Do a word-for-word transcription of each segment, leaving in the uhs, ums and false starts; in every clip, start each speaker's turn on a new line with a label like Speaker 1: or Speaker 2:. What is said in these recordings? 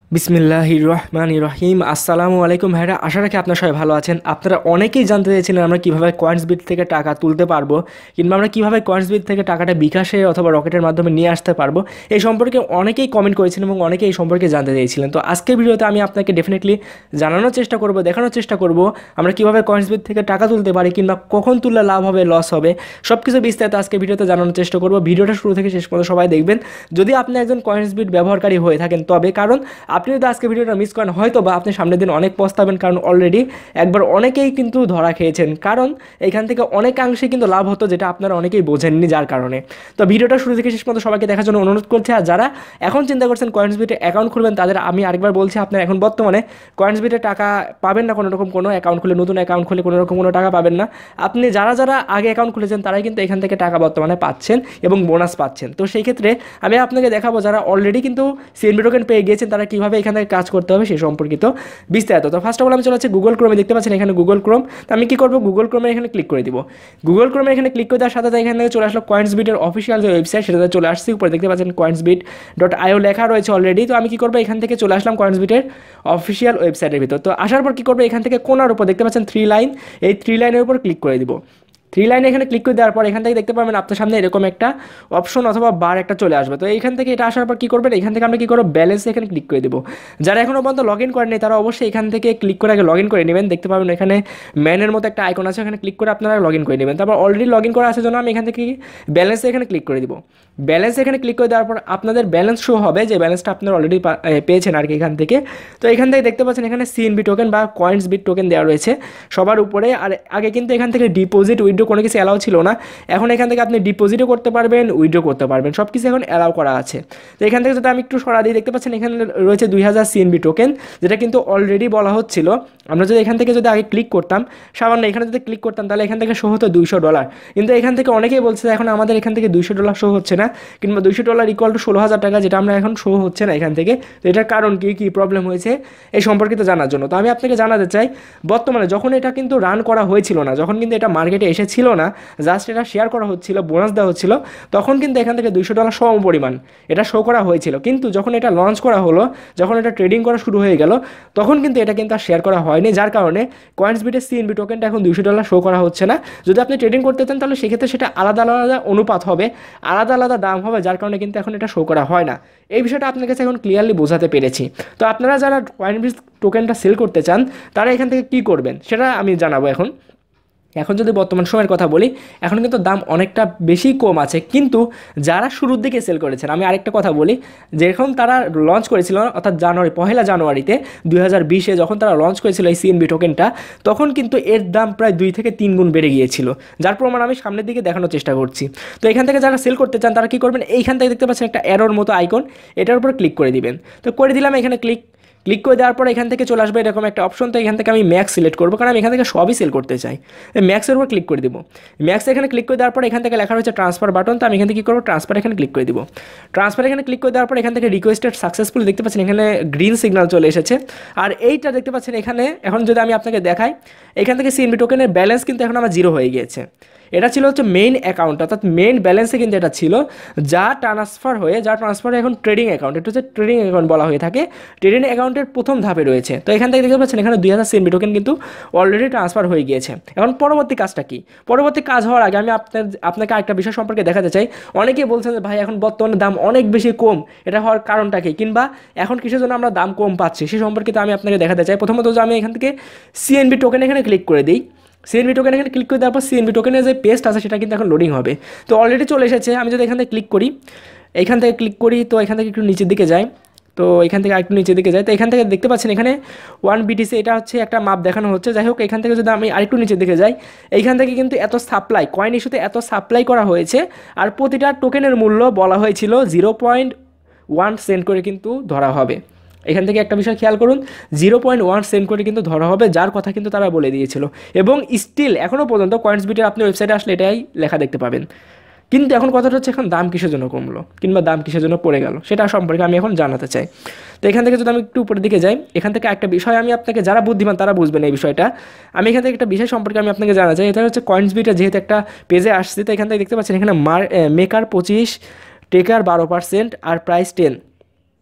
Speaker 1: বিসমিল্লাহির রহমানির রহিম। আসসালামু আলাইকুম ভাইরা, আশা রাখি আপনারা সবাই ভালো আছেন। আপনারা অনেকেই জানতে চেয়েছিলেন আমরা কীভাবে কয়েন্সবিট থেকে টাকা তুলতে পারবো, কিংবা আমরা কীভাবে কয়েন্সবিট থেকে টাকাটা বিকাশে অথবা রকেটের মাধ্যমে নিয়ে আসতে পারবো, এই সম্পর্কে অনেকেই কমেন্ট করেছিলেন এবং অনেকেই এই সম্পর্কে জানতে চেয়েছিলেন। তো আজকের ভিডিওতে আমি আপনাকে ডেফিনেটলি জানানোর চেষ্টা করব, দেখানোর চেষ্টা করব আমরা কীভাবে কয়েন্সবিট থেকে টাকা তুলতে পারি, কিংবা কখন তুললে লাভ হবে লস হবে, সব কিছু বিস্তারিত আজকে ভিডিওতে জানানোর চেষ্টা করব। ভিডিওটা শুরু থেকে শেষ পর্যন্ত সবাই দেখবেন। যদি আপনি একজন কয়েন্সবিট ব্যবহারকারী হয়ে থাকেন তবে, কারণ আপনি যদি আজকে ভিডিওটা মিস করেন হয়তো বা আপনি সামনের দিন অনেক পস্তাবেন, কারণ অলরেডি একবার অনেকেই কিন্তু ধরা খেয়েছেন, কারণ এখান থেকে অনেকাংশে কিন্তু লাভ হতো যেটা আপনারা অনেকেই বোঝেননি, যার কারণে। তো ভিডিওটা শুরু থেকে শেষ পর্যন্ত সবাইকে দেখার জন্য অনুরোধ করছি। আর যারা এখন চিন্তা করছেন কয়েন্সবিটে অ্যাকাউন্ট খুলবেন, তাদের আমি আরেকবার বলছি, আপনারা এখন বর্তমানে কয়েন্সবিটে টাকা পাবেন না, কোনো রকম কোনো অ্যাকাউন্ট খুলে, নতুন অ্যাকাউন্ট খুলে কোনো রকম কোনো টাকা পাবেন না। আপনি যারা যারা আগে অ্যাকাউন্ট খুলেছেন তারাই কিন্তু এখান থেকে টাকা বর্তমানে পাচ্ছেন এবং বোনাস পাচ্ছেন। তো সেই ক্ষেত্রে আমি আপনাকে দেখাবো যারা অলরেডি কিন্তু সিএনবি টোকেন পেয়ে গিয়েছেন তারা কীভাবে এখান থেকে কাজ করতে হবে সেই সম্পর্কিত বিস্তারিত। তো ফার্স্ট অফ অল আমি চলে যাচ্ছি গুগল ক্রোমে, দেখতে পাচ্ছেন এখানে গুগল ক্রোম। তো আমি কী করবো, গুগল ক্রোমে এখানে ক্লিক করে দিব। গুগল ক্রোমে এখানে ক্লিক করে দেওয়ার সাথে সাথে এখানে চলে আসলো কয়েন্সবিটের অফিসিয়াল যে ওয়েবসাইট, সেটাতে চলে আসছি। উপরে দেখতে পাচ্ছেন কয়েন্সবিট ডট আইও লেখা রয়েছে অলরেডি। তো আমি কী করবো, এখান থেকে চলে আসলাম কয়েন্সবিটের অফিসিয়াল ওয়েবসাইটের ভিতর। তো আসার পর কী করবো, এখান থেকে কোনার উপর দেখতে পাচ্ছেন থ্রি লাইন, এই থ্রি লাইনের উপর ক্লিক করে দিব। থ্রি লাইনে এখানে ক্লিক করে দেওয়ার পর এখান থেকে দেখতে পাবেন আপনার সামনে এরকম একটা অপশন অথবা বার একটা চলে আসবে। তো এইখান থেকে এটা আসার পর কী করবেন, এখান থেকে আমরা কী করবো, ব্যালেন্স এখানে ক্লিক করে দেবো। যারা এখনও পর্যন্ত লগ ইন করেননি তারা অবশ্যই এখান থেকে ক্লিক করে আগে লগ ইন করে নেবেন। দেখতে পাবেন এখানে ম্যানের মতো একটা আইকন আছে, এখানে ক্লিক করে আপনারা লগ ইন করে নেবেন। তারপর অলরেডি লগ ইন করা আছে জন্য আমি এখান থেকে ব্যালেন্স এখানে ক্লিক করে দিব। ব্যালেন্স এখানে ক্লিক করে দেওয়ার পর আপনাদের ব্যালেন্স শো হবে, যে ব্যালেন্সটা আপনারা অলরেডি পেয়েছেন আর কি এখান থেকে। তো এখান থেকে দেখতে পাচ্ছেন এখানে সিএনবি টোকেন বা কয়েন্সবিট টোকেন দেওয়া রয়েছে সবার উপরে। আর আগে কিন্তু এখান থেকে ডিপোজিট উইথড্র কোনো কিছু অ্যালাউ ছিল না, এখন এখান থেকে আপনি ডিপোজিটও করতে পারবেন, উইথড্র করতে পারবেন, সব কিছু এখন অ্যালাউ করা আছে। তো এখান থেকে যদি আমি একটু সরা দিই, দেখতে পাচ্ছেন এখানে রয়েছে দুই হাজার সিএনবি টোকেন, যেটা কিন্তু অলরেডি বলা হচ্ছিল। আমরা যদি এখান থেকে যদি আগে ক্লিক করতাম, সামান্য এখানে যদি ক্লিক করতাম তাহলে এখান থেকে শো হতো দুইশো ডলার। কিন্তু এখান থেকে অনেকেই বলছে এখন আমাদের এখান থেকে দুইশো ডলার শো হচ্ছে না, কিংবা দুইশো ডলার ইকুয়াল টু ষোলো হাজার টাকা, যেটা আমরা এখন শো হচ্ছে না এখান থেকে। তো এটার কারণ কী কী প্রবলেম হয়েছে এই সম্পর্কিত জানার জন্য তো আমি আপনাকে জানাতে চাই, বর্তমানে যখন এটা কিন্তু রান করা হয়েছিল না, যখন কিন্তু এটা মার্কেটে এসেছিল না, জাস্ট এটা শেয়ার করা হচ্ছিল, বোনাস দেওয়া হচ্ছিল, তখন কিন্তু এখান থেকে দুইশো ডলার সম পরিমাণ এটা শো করা হয়েছিল। কিন্তু যখন এটা লঞ্চ করা হলো, যখন এটা ট্রেডিং করা শুরু হয়ে গেল, তখন কিন্তু এটা কিন্তু আর শেয়ার করা হয়নি, যার কারণে কয়েন্সবিটের সিএনবি টোকেনটা এখন দুইশো ডলার শো করা হচ্ছে না। যদি আপনি ট্রেডিং করতে চান তাহলে সেক্ষেত্রে সেটা আলাদা আলাদা অনুপাত হবে, আলাদা আলাদা দাম হবে, যার কারণে কিন্তু এখন এটা শো করা হয় না। এই বিষয়টা আপনার কাছে এখন ক্লিয়ারলি বোঝাতে পেরেছি। তো আপনারা যারা কয়েনবিট টোকেনটা সেল করতে চান তারা এখান থেকে কী করবেন সেটা আমি জানাবো এখন। এখন যদি বর্তমান সময়ের কথা বলি, এখন কিন্তু দাম অনেকটা বেশি কম আছে, কিন্তু যারা শুরুর দিকে সেল করেছেন, আমি আরেকটা কথা বলি, যখন তারা লঞ্চ করেছিল অর্থাৎ জানুয়ারি পহেলা জানুয়ারিতে দুই হাজার বিশে যখন তারা লঞ্চ করেছিল এই সিএনবি টোকেনটা, তখন কিন্তু এর দাম প্রায় দুই থেকে তিন গুণ বেড়ে গিয়েছিল, যার প্রমাণ আমি সামনের দিকে দেখানোর চেষ্টা করছি। তো এখান থেকে যারা সেল করতে চান তারা কী করবেন, এইখান থেকে দেখতে পাচ্ছেন একটা অ্যারোর মতো আইকন, এটার উপর ক্লিক করে দিবেন। তো করে দিলাম, এখানে ক্লিক ক্লিক করে দেওয়ার পর এখান থেকে চলে আসবে এরকম একটা অপশন। তো এখান থেকে আমি ম্যাক্স সিলেক্ট করবো, কারণ আমি এখান থেকে সবই সেল করতে চাই। ম্যাক্সের উপর ক্লিক করে দেবো। ম্যাক্স এখানে ক্লিক করে দেওয়ার পর এখান থেকে লেখা রয়েছে ট্রান্সফার বাটন। তো আমি এখান থেকে কী করবো, ট্রান্সফার এখানে ক্লিক করে দিব। ট্রান্সফার এখানে ক্লিক করে দেওয়ার পর এখান থেকে রিকোয়েস্টেড সাকসেসফুল দেখতে পাচ্ছেন এখানে গ্রিন সিগন্যাল চলে এসেছে। আর এইটা দেখতে পাচ্ছেন এখানে, এখন যদি আমি আপনাকে দেখাই, এখান থেকে সিএনবি টোকেনের ব্যালেন্স কিন্তু এখন আমার জিরো হয়ে গিয়েছে। এটা ছিল হচ্ছে মেইন অ্যাকাউন্ট, অর্থাৎ মেইন ব্যালেন্সে কিন্তু এটা ছিল, যা ট্রান্সফার হয়ে যা ট্রান্সফার এখন ট্রেডিং অ্যাকাউন্ট, এটা হচ্ছে ট্রেডিং অ্যাকাউন্ট বলা হয়ে থাকে, ট্রেডিং অ্যাকাউন্টের প্রথম ধাপে রয়েছে। তো এখান থেকে দেখতে পাচ্ছেন এখানে দুই হাজার সিএনবি টোকেন কিন্তু অলরেডি ট্রান্সফার হয়ে গিয়েছে। এখন পরবর্তী কাজটা কি, পরবর্তী কাজ হওয়ার আগে আমি আপনার আপনাকে আরেকটা বিষয় সম্পর্কে দেখাতে চাই। অনেকেই বলছেন যে ভাই এখন বর্তমানে দাম অনেক বেশি কম, এটা হওয়ার কারণটা কি, কিংবা এখন কিসের জন্য আমরা দাম কম পাচ্ছি সে সম্পর্কে আমি আপনাকে দেখাতে চাই। প্রথমত যে আমি এখান থেকে সিএনবি টোকেন এখানে ক্লিক করে দিই, সিএনবি টোকেন এখানে ক্লিক করে দেওয়ার পর সিএনবি টোকেনের যে পেস্ট আছে সেটা কিন্তু এখন লোডিং হবে। তো অলরেডি চলে এসেছে। আমি যদি এখান থেকে ক্লিক করি, এখান থেকে ক্লিক করি, তো এখান থেকে একটু নিচের দিকে যাই, তো এখান থেকে আরেকটু নিচের দিকে যাই, তো এখান থেকে দেখতে পাচ্ছেন এখানে ওয়ান বিটিসি এটা হচ্ছে একটা মাপ দেখানো হচ্ছে। যাই হোক, এখান থেকে যদি আমি আরেকটু নিচের দিকে যাই, এইখান থেকে কিন্তু এত সাপ্লাই, কয়েন ইস্যুতে এত সাপ্লাই করা হয়েছে, আর প্রতিটা টোকেনের মূল্য বলা হয়েছিল জিরো পয়েন্ট ওয়ান সেন্ট করে কিন্তু ধরা হবে। এখান থেকে একটা বিষয় খেয়াল করুন, জিরো পয়েন্ট ওয়ান সেন্ট করে কিন্তু ধরা হবে, যার কথা কিন্তু তারা বলে দিয়েছিল। এবং স্টিল এখনও পর্যন্ত কয়েন্সবিটের আপনি ওয়েবসাইটে আসলে এটাই লেখা দেখতে পাবেন। কিন্তু এখন কথাটা হচ্ছে এখন দাম কিসের জন্য কমলো, কিংবা দাম কিসের জন্য পড়ে গেল, সেটা সম্পর্কে আমি এখন জানাতে চাই। তো এখান থেকে যদি আমি একটু উপরের দিকে যাই, এখান থেকে একটা বিষয় আমি আপনাকে, যারা বুদ্ধিমান তারা বুঝবেন এই বিষয়টা, আমি এখান থেকে একটা বিষয় সম্পর্কে আমি আপনাকে জানাতে চাই। এটা হচ্ছে কয়েন্সবিটে যেহেতু একটা পেজে আসছে, তো এখান থেকে দেখতে পাচ্ছেন এখানে মার মেকার পঁচিশ, টেকার বারো পার্সেন্ট আর প্রাইস টেন,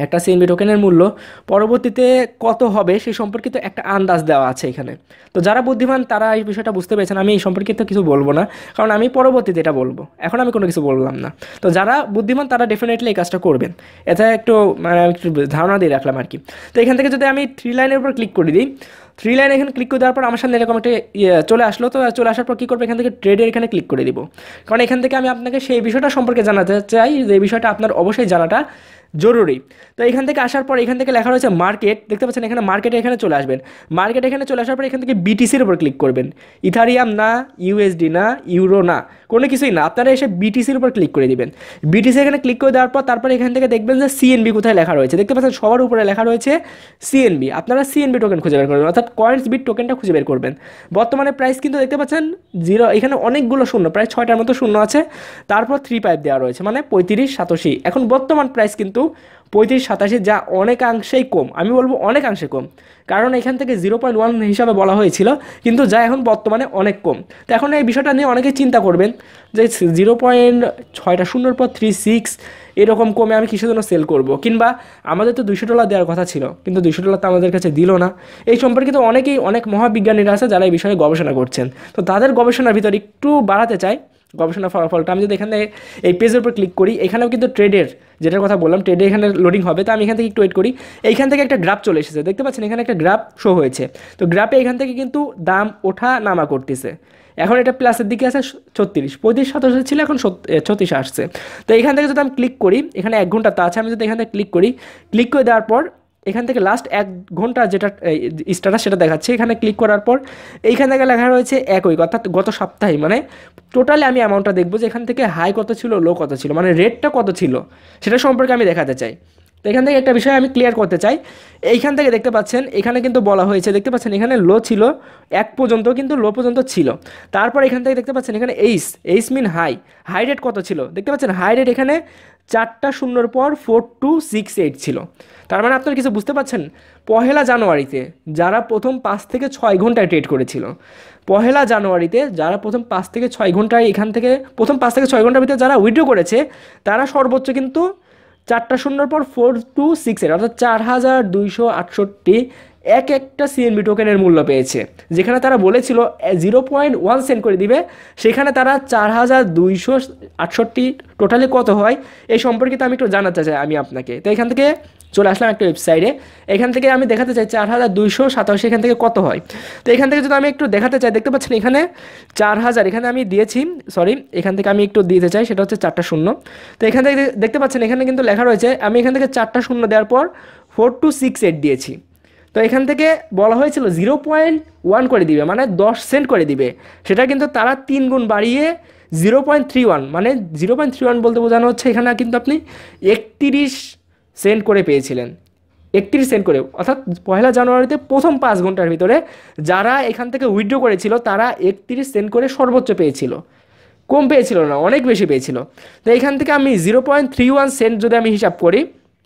Speaker 1: একটা সিএনবি টোকেনের মূল্য পরবর্তীতে কত হবে সেই সম্পর্কিত একটা আন্দাজ দেওয়া আছে এখানে। তো যারা বুদ্ধিমান তারা এই বিষয়টা বুঝতে পেরেছেন, আমি এই সম্পর্কিত কিছু বলবো না, কারণ আমি পরবর্তীতে এটা বলবো, এখন আমি কোনো কিছু বললাম না। তো যারা বুদ্ধিমান তারা ডেফিনেটলি এই কাজটা করবেন, এটা একটু মানে একটু ধারণা দিয়ে রাখলাম আর কি। তো এখান থেকে যদি আমি থ্রি লাইনের উপর ক্লিক করে দিই, থ্রি লাইন এখানে ক্লিক করে দেওয়ার পর আমার সামনে এরকম একটা ইয়ে চলে আসলো। তো চলে আসার পর কী করবো, এখান থেকে ট্রেডের এখানে ক্লিক করে দিব, কারণ এখান থেকে আমি আপনাকে সেই বিষয়টা সম্পর্কে জানাতে চাই যে বিষয়টা আপনার অবশ্যই জানাটা জরুরি। তো এখান থেকে আসার পর এখান থেকে লেখা রয়েছে মার্কেট, দেখতে পাচ্ছেন এখানে মার্কেটে এখানে চলে আসবেন। মার্কেট এখানে চলে আসার পর এখান থেকে বিটিসির উপর ক্লিক করবেন, ইথারিয়াম না, ইউএসডি না, ইউরো না, কোনো কিছুই না, আপনারা এসে বিটিসির উপর ক্লিক করে দিবেন। বিটিসি এখানে ক্লিক করে দেওয়ার পর তারপরে এখান থেকে দেখবেন যে সিএনবি কোথায় লেখা রয়েছে, দেখতে পাচ্ছেন সবার উপরে লেখা রয়েছে সিএনবি। আপনারা সিএনবি টোকেন খুঁজে বের করবেন, অর্থাৎ কয়েন্স বিট টোকেনটা খুঁজে বের করবেন। বর্তমানে প্রাইস কিন্তু দেখতে পাচ্ছেন জিরো, এখানে অনেকগুলো শূন্য, প্রায় ছয়টার মতো শূন্য আছে, তারপর থ্রি পাইপ দেওয়া রয়েছে, মানে পঁয়ত্রিশ সাতাশি। এখন বর্তমান প্রাইস কিন্তু পঁয়ত্রিশ সাতাশি, যা অনেকাংশেই কম, আমি বলবো অনেকাংশে কম, কারণ এখান থেকে জিরো পয়েন্ট ওয়ান হিসাবে বলা হয়েছিল, কিন্তু যা এখন বর্তমানে অনেক কম। তো এখন এই বিষয়টা নিয়ে অনেকে চিন্তা করবেন যে জিরো পয়েন্ট ছয়টা শূন্যর পর থ্রি সিক্স এরকম কমে আমি কিসের জন্য সেল করব, কিংবা আমাদের তো দুইশো ডলার দেওয়ার কথা ছিল, কিন্তু দুইশো ডলার তো আমাদের কাছে দিল না। এই সম্পর্কিত অনেকেই, অনেক মহাবিজ্ঞানীরা আছে যারা এই বিষয়ে গবেষণা করছেন। তো তাদের গবেষণার ভিতর একটু বাড়াতে চাই গবেষণা ফলাফলটা। আমি যদি এখানে এই পেজের উপর ক্লিক করি, এখানেও কিন্তু ট্রেডের যেটার কথা বললাম, ট্রেডে এখানে লোডিং হবে। তো আমি এখান থেকে একটু ওয়েট করি, এইখান থেকে একটা গ্রাফ চলে এসেছে, দেখতে পাচ্ছেন এখানে একটা গ্রাফ শো হয়েছে। তো গ্রাফে এখান থেকে কিন্তু দাম ওঠা নামা করতেছে। এখন এটা প্লাসের দিকে আছে ছত্রিশ, পঁয়ত্রিশ সাতাশে ছিল, এখন ছত্রিশ আসছে। তো এখান থেকে যদি আমি ক্লিক করি, এখানে এক ঘন্টা তা আছে, আমি যদি এখান থেকে ক্লিক করি, ক্লিক করে দেওয়ার পর এখান থেকে লাস্ট এক ঘন্টা যেটা স্ট্যাটাস সেটা দেখাচ্ছে। এখানে ক্লিক করার পর এইখান থেকে লেখা রয়েছে এক উইক, অর্থাৎ গত সপ্তাহে, মানে টোটালি আমি অ্যামাউন্টটা দেখবো যে এখান থেকে হাই কত ছিল, লো কত ছিল, মানে রেটটা কত ছিল সেটা সম্পর্কে আমি দেখাতে চাই। তো এখান থেকে একটা বিষয় আমি ক্লিয়ার করতে চাই, এইখান থেকে দেখতে পাচ্ছেন এখানে কিন্তু বলা হয়েছে, দেখতে পাচ্ছেন এখানে লো ছিল এক পর্যন্ত, কিন্তু লো পর্যন্ত ছিল। তারপর এখান থেকে দেখতে পাচ্ছেন এখানে এইস, এইস মিন হাই, হাই রেট কত ছিল, দেখতে পাচ্ছেন হাই রেট এখানে চারটা শূন্যর পর ফোর টু সিক্স এইট ছিল। তার মানে আপনারা কিছু বুঝতে পারছেন, পহেলা জানুয়ারিতে যারা প্রথম পাঁচ থেকে ছয় ঘন্টায় ট্রেড করেছিল, পহেলা জানুয়ারিতে যারা প্রথম পাঁচ থেকে ছয় ঘন্টায় এখান থেকে প্রথম পাঁচ থেকে ছয় ঘন্টার ভিতরে যারা উইথড্র করেছে, তারা সর্বোচ্চ কিন্তু চারটা শূন্যর পর ফোর টু সিক্স এইট, অর্থাৎ চার হাজার দুইশো আটষট্টি এক একটা সিএনবি টোকেনের মূল্য পেয়েছে। যেখানে তারা বলেছিল জিরো পয়েন্ট ওয়ান সেন্ট করে দিবে, সেখানে তারা চার হাজার দুইশো আটষট্টি, টোটালি কত হয় এই সম্পর্কিত আমি একটু জানাতে চাই আমি আপনাকে। তো এখান থেকে চলে আসলাম একটা ওয়েবসাইটে, এখান থেকে আমি দেখাতে চাই চার হাজার দুইশো সাতাশি এখান থেকে কত হয়। তো এখান থেকে যদি আমি একটু দেখাতে চাই, দেখতে পাচ্ছেন এখানে চার হাজার এখানে আমি দিয়েছি, সরি এখান থেকে আমি একটু দিতে চাই, সেটা হচ্ছে চারটা শূন্য। তো এখান থেকে দেখতে পাচ্ছেন এখানে কিন্তু লেখা রয়েছে, আমি এখান থেকে চারটা শূন্য দেওয়ার পর ফোর টু সিক্স এইট দিয়েছি। তো এখান থেকে বলা হয়েছিল জিরো পয়েন্ট ওয়ান করে দিবে, মানে দশ সেন্ট করে দিবে, সেটা কিন্তু তারা তিন গুণ বাড়িয়ে জিরো পয়েন্ট থ্রি ওয়ান, মানে জিরো পয়েন্ট থ্রি ওয়ান বলতে বোঝানো হচ্ছে এখানে কিন্তু আপনি একত্রিশ সেন্ট করে পেয়েছিলেন, একত্রিশ সেন্ট করে, অর্থাৎ পয়লা জানুয়ারিতে প্রথম পাঁচ ঘন্টার ভিতরে যারা এখান থেকে উইথড্র করেছিল তারা একত্রিশ সেন্ট করে সর্বোচ্চ পেয়েছিল, কম পেয়েছিল না, অনেক বেশি পেয়েছিল। তো এখান থেকে আমি zero point three one cent যদি আমি হিসাব করি,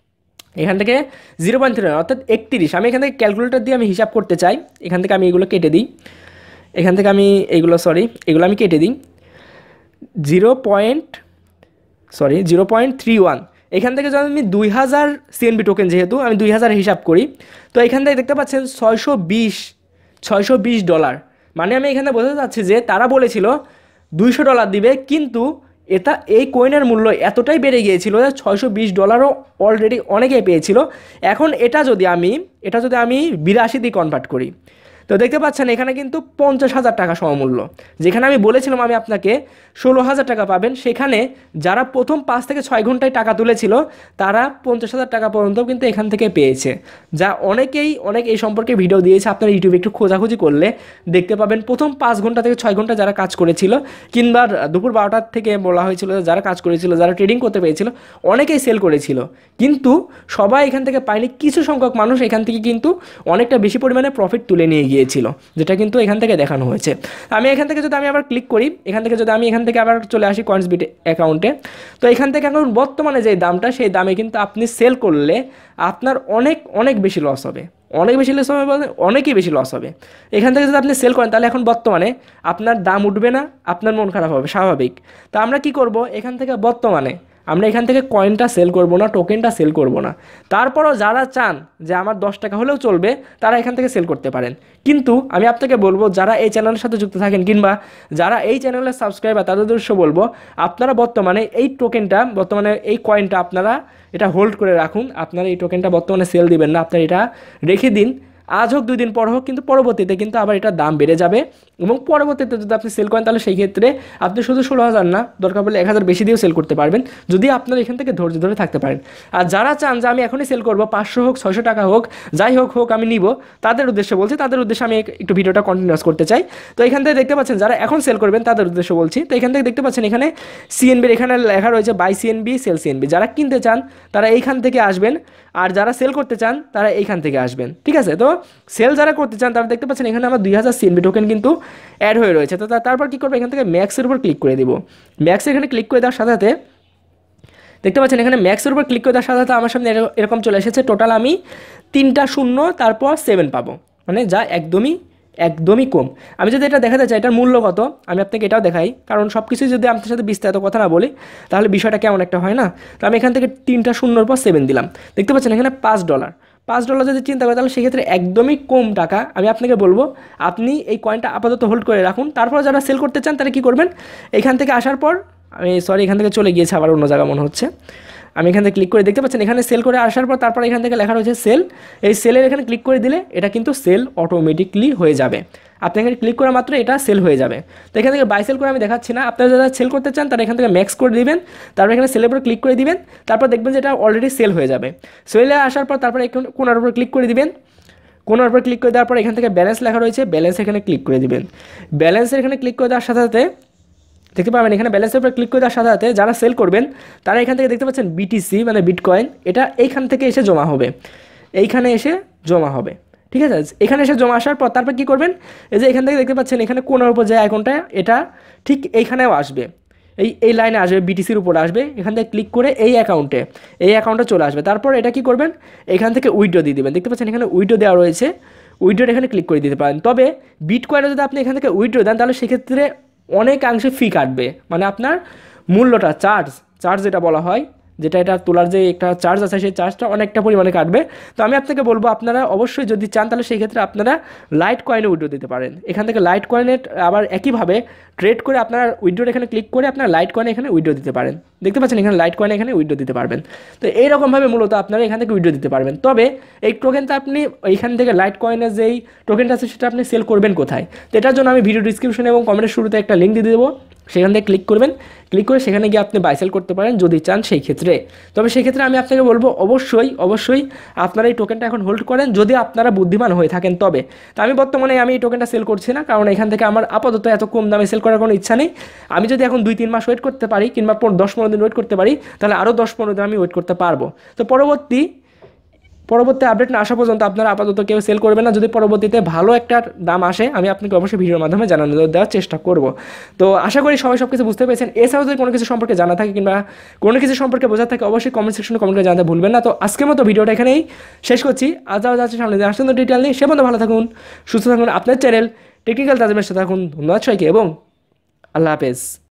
Speaker 1: এখান থেকে জিরো পয়েন্ট থ্রি অর্থাৎ একত্রিশ, আমি এখান থেকে ক্যালকুলেটর দিয়ে আমি হিসাব করতে চাই, এখান থেকে আমি এগুলো কেটে দিই, এখান থেকে আমি এইগুলো সরি এগুলো আমি কেটে দিই, zero point sorry zero point three one, এখান থেকে যদি আমি দুই হাজার সিএনবি টোকেন, যেহেতু আমি দুই হাজার হিসাব করি, তো এখান থেকে দেখতে পাচ্ছেন ছয়শো বিশ ছয়শো বিশ ডলার, মানে আমি এখানে বোঝাতে চাচ্ছি যে তারা বলেছিল দুইশো ডলার দিবে, কিন্তু এটা এই কয়েনের মূল্য এতটাই বেড়ে গিয়েছিল যে ছয়শো বিশ ডলারও অলরেডি অনেকেই পেয়েছিল। এখন এটা যদি আমি এটা যদি আমি বিরাশি দিয়ে কনভার্ট করি, তো দেখতে পাচ্ছেন এখানে কিন্তু পঞ্চাশ হাজার টাকা সমমূল্য, যেখানে আমি বলেছিলাম আমি আপনাকে ষোলো হাজার টাকা পাবেন, সেখানে যারা প্রথম পাঁচ থেকে ছয় ঘন্টায় টাকা তুলেছিল তারা পঞ্চাশ হাজার টাকা পর্যন্ত কিন্তু এখান থেকে পেয়েছে, যা অনেকেই অনেক এই সম্পর্কে ভিডিও দিয়েছে, আপনারা ইউটিউবে একটু খোঁজাখুঁজি করলে দেখতে পাবেন। প্রথম পাঁচ ঘন্টা থেকে ছয় ঘন্টা যারা কাজ করেছিল, কিংবা দুপুর বারোটার থেকে বলা হয়েছিল যারা কাজ করেছিল, যারা ট্রেডিং করতে পেরেছিল, অনেকেই সেল করেছিল, কিন্তু সবাই এখান থেকে পায়নি, কিছু সংখ্যক মানুষ এখান থেকে কিন্তু অনেকটা বেশি পরিমাণে প্রফিট তুলে নিয়ে গিয়েছিল, যেটা কিন্তু এখান থেকে দেখানো হয়েছে। আমি এখান থেকে যদি আমি আবার ক্লিক করি, এখান থেকে যদি আমি এখান থেকে আবার চলে আসি কয়েন্সবিট অ্যাকাউন্টে, তো এখান থেকে এখন বর্তমানে যে দামটা, সেই দামে কিন্তু আপনি সেল করলে আপনার অনেক অনেক বেশি লস হবে, অনেক বেশি লস হবে বলতে অনেকই বেশি লস হবে। এখান থেকে যদি আপনি সেল করেন তাহলে এখন বর্তমানে আপনার দাম উঠবে না, আপনার মন খারাপ হবে, স্বাভাবিক। তো আমরা কি করব, এখান থেকে বর্তমানে আমরা এখান থেকে কয়েনটা সেল করব না, টোকেনটা সেল করব না। তারপরও যারা চান যে আমার দশ টাকা হলেও চলবে তারা এখান থেকে সেল করতে পারেন। কিন্তু আমি আপনাকে বলবো যারা এই চ্যানেলের সাথে যুক্ত থাকেন কিংবা যারা এই চ্যানেলের সাবস্ক্রাইবার তাদের উদ্দেশ্য বলবো, আপনারা বর্তমানে এই টোকেনটা বর্তমানে এই কয়েনটা আপনারা এটা হোল্ড করে রাখুন। আপনারা এই টোকেনটা বর্তমানে সেল দিবেন না, আপনারা এটা রেখে দিন। আজ হোক দুই দিন পর হোক, কিন্তু পরবর্তীতে কিন্তু আবার এটার দাম বেড়ে যাবে এবং পরবর্তীতে যদি আপনি সেল করেন তাহলে সেই ক্ষেত্রে আপনি শুধু ষোলো হাজার না, দরকার পড়লে এক হাজার বেশি দিয়েও সেল করতে পারবেন যদি আপনারা এখান থেকে ধৈর্য ধরে থাকতে পারেন। আর যারা চান যে আমি এখনই সেল করবো, পাঁচশো হোক ছয়শো টাকা হোক যাই হোক হোক আমি নিব, তাদের উদ্দেশ্যে বলছি, তাদের উদ্দেশ্যে আমি একটু ভিডিওটা কন্টিনিউস করতে চাই। তো এখান থেকে দেখতে পাচ্ছেন যারা এখন সেল করবেন তাদের উদ্দেশ্য বলছি। তো এখান থেকে দেখতে পাচ্ছেন এখানে সিএনবির এখানে লেখা রয়েছে বাই সিএনবি সেল সিএনবি। যারা কিনতে চান তারা এইখান থেকে আসবেন, আর যারা সেল করতে চান তারা এইখান থেকে আসবেন। ঠিক আছে, তো সেল যারা করতে চান তারা দেখতে পাচ্ছেন এখানে আমার দুই হাজার সিএনবি টোকেন কিন্তু অ্যাড হয়ে রয়েছে। তো তারপর কী করবো, এখান থেকে ম্যাক্সের উপর ক্লিক করে দিব। ম্যাক্সে এখানে ক্লিক করে দেওয়ার সাথে সাথে দেখতে পাচ্ছেন এখানে ম্যাক্সের উপর ক্লিক করে দেওয়ার সাথে সাথে আমার সামনে এরকম চলে এসেছে টোটাল আমি তিনটা শূন্য তারপর সেভেন পাবো, মানে যা একদমই একদমই কম। আমি যদি এটা দেখাতে চাই এটার মূল্য কত, আমি আপনাকে এটাও দেখাই, কারণ সব কিছুই যদি আপনার সাথে বিস্তারিত কথা না বলি তাহলে বিষয়টা কেমন একটা হয় না। তো আমি এখান থেকে তিনটা শূন্যর পর সেভেন দিলাম, দেখতে পাচ্ছেন এখানে পাঁচ ডলার পাঁচ ডলার যদি চিন্তা করেন তাহলে সেক্ষেত্রে একদমই কম টাকা। আমি আপনাকে বলবো আপনি এই কয়েনটা আপাতত হোল্ড করে রাখুন, তারপর যারা সেল করতে চান তারা কী করবেন, এখান থেকে আসার পর আমি সরি এখান থেকে চলে গিয়েছে আবার অন্য জায়গা মনে হচ্ছে। আমি এখান থেকে ক্লিক করে দেখতে পাচ্ছেন এখানে সেল করে আসার পর তারপর এখান থেকে লেখা রয়েছে সেল। এই সেলের এখানে ক্লিক করে দিলে এটা কিন্তু সেল অটোমেটিকলি হয়ে যাবে। আপনি এখানে ক্লিক করা মাত্র এটা সেল হয়ে যাবে। তো এখান থেকে বাই সেল করে আমি দেখাচ্ছি না, আপনারা যারা সেল করতে চান তারা এখান থেকে ম্যাক্স করে দিবেন, তারপর এখানে সেলের উপর ক্লিক করে দিবেন, তারপর দেখবেন যে এটা অলরেডি সেল হয়ে যাবে। সেলে আসার পর তারপর কোনার উপর ক্লিক করে দিবেন, কোনার উপর ক্লিক করে দেওয়ার পর এখান থেকে ব্যালেন্স লেখা রয়েছে, ব্যালেন্স এখানে ক্লিক করে দিবেন। ব্যালেন্সের এখানে ক্লিক করে দেওয়ার সাথে সাথে দেখতে পাবেন এখানে ব্যালেন্সের উপর ক্লিক করে দেওয়ার সাথে সাথে যারা সেল করবেন তারা এখান থেকে দেখতে পাচ্ছেন বিটিসি মানে বিটকয়েন, এটা এইখান থেকে এসে জমা হবে, এইখানে এসে জমা হবে। ঠিক আছে, এখানে এসে জমা আসার পর তারপর কী করবেন, এই যে এখান থেকে দেখতে পাচ্ছেন এখানে কোনার উপর যে আইকনটা এটা ঠিক এইখানেও আসবে, এই এই লাইনে আসবে, বিটিসির উপর আসবে, এখান থেকে ক্লিক করে এই অ্যাকাউন্টে এই অ্যাকাউন্টে চলে আসবে। তারপর এটা কী করবেন, এখান থেকে উইথড্র দিয়ে দেবেন, দেখতে পাচ্ছেন এখানে উইথড্র দেওয়া রয়েছে, উইথড্র এখানে ক্লিক করে দিতে পারেন। তবে বিটকয়েনে যদি আপনি এখান থেকে উইথড্র দেন তাহলে সেক্ষেত্রে অনেকাংশে ফি কাটবে, মানে আপনার মূল্যটা চার্জ চার্জ যেটা বলা হয়, যেটা এটা তোলার যে একটা চার্জ আছে সেই চার্জটা অনেকটা পরিমাণে কাটবে। তো আমি আপনাকে বলবো আপনারা অবশ্যই যদি চান তাহলে সেই ক্ষেত্রে আপনারা লাইট কয়েনে উইথড্র দিতে পারেন। এখান থেকে লাইট কয়েনে আবার একইভাবে ট্রেড করে আপনারা উইথড্রোর এখানে ক্লিক করে আপনারা লাইট কয়েনে এখানে উইথড্র দিতে পারেন, দেখতে পাচ্ছেন এখানে লাইট কয়েনে এখানে উইথড্র দিতে পারবেন। তো এইরকমভাবে মূলত আপনারা এখান থেকে উইথড্র দিতে পারবেন। তবে এই টোকেনটা আপনি এইখান থেকে লাইট কয়েনের যেই টোকেনটা আছে সেটা আপনি সেল করবেন কোথায়, তো এটার জন্য আমি ভিডিও ডিসক্রিপশনে এবং কমেন্টের শুরুতে একটা লিঙ্ক দিয়ে দেবো, সেখান থেকে ক্লিক করবেন, ক্লিক করে সেখানে গিয়ে আপনি বাই সেল করতে পারেন যদি চান সেই ক্ষেত্রে। তবে সেই ক্ষেত্রে আমি আপনাকে বলবো অবশ্যই অবশ্যই আপনারা এই টোকেনটা এখন হোল্ড করেন যদি আপনারা বুদ্ধিমান হয়ে থাকেন। তবে তো আমি বর্তমানে আমি এই টোকেনটা সেল করছি না, কারণ এখান থেকে আমার আপাতত এত কম দামে সেল করার কোনো ইচ্ছা নেই। আমি যদি এখন দুই তিন মাস ওয়েট করতে পারি কিংবা দশ পনেরো দিন ওয়েট করতে পারি তাহলে আরও দশ পনেরো দিন আমি ওয়েট করতে পারবো। তো পরবর্তী পরবর্তী আপডেট না আসা পর্যন্ত আপনারা আপাতত কেউ সেল করবেন না। যদি পরবর্তীতে ভালো একটা দাম আসে আমি আপনাকে অবশ্যই ভিডিওর মাধ্যমে জানানো দেওয়ার চেষ্টা করব। তো আশা করি সবাই সব কিছু বুঝতে পেরেছেন। এছাড়াও যদি কোনো কিছু সম্পর্কে জানা থাকে কিংবা কোনো কিছু সম্পর্কে বোঝা থাকে অবশ্যই কমেন্ট সেকশনে কমেন্ট করে জানাতে ভুলবেন না। তো আজকের মতো ভিডিওটা এখানেই শেষ করছি। আজ যাওয়া যাচ্ছে সামনে আসছেন তো ডিটেল নেই, সে মতো ভালো থাকুন, সুস্থ থাকুন, আপনার চ্যানেল টেকনিক্যাল তাজিমের সাথে থাকুন। ধন্যবাদ সবাইকে এবং আল্লাহ হাফেজ।